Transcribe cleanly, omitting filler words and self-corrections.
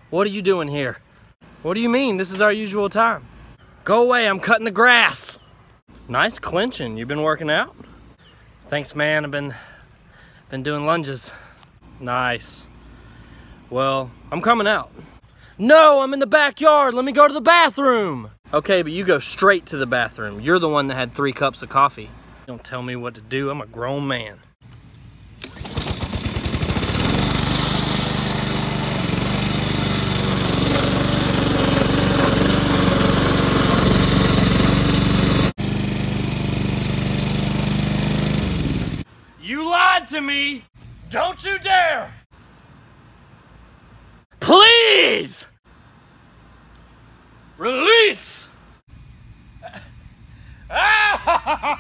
What are you doing here? What do you mean? This is our usual time. Go away, I'm cutting the grass. Nice clinching. You been working out? Thanks, man. I've been doing lunges. Nice. Well, I'm coming out. No, I'm in the backyard. Let me go to the bathroom. Okay, but you go straight to the bathroom. You're the one that had 3 cups of coffee. Don't tell me what to do. I'm a grown man. You lied to me! Don't you dare! Please! Release!